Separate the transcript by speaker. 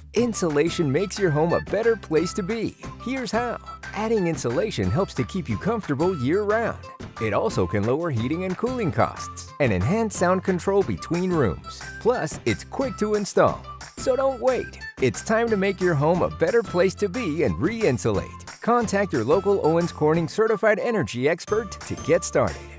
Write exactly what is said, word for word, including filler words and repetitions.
Speaker 1: Insulation makes your home a better place to be. Here's how. Adding insulation helps to keep you comfortable year-round. It also can lower heating and cooling costs and enhance sound control between rooms. Plus, it's quick to install. So don't wait. It's time to make your home a better place to be and re-insulate. Contact your local Owens Corning certified energy expert to get started.